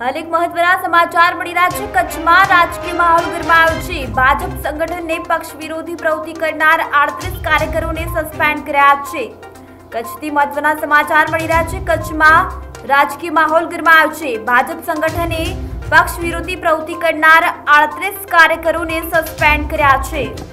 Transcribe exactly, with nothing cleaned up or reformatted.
હાલ એક મહત્વના સમાચાર મળી રહ્યા છે। કચ્છમાં રાજકીય માહોલ ગરમાયો છે। ભાજપ સંગઠનને પક્ષ વિરોધી પ્રવૃત્તિ કરનાર આડત્રીસ કાર્યકરોને સસ્પેન્ડ કર્યા છે। કચ્છથી મહત્વના સમાચાર મળી રહ્યા છે। કચ્છમાં રાજકીય માહોલ ગરમાયો છે। ભાજપ સંગઠને પક્ષ વિરોધી પ્રવૃત્તિ કરનાર આડત્રીસ કાર્યકરોને સસ્પેન્ડ કર્યા છે।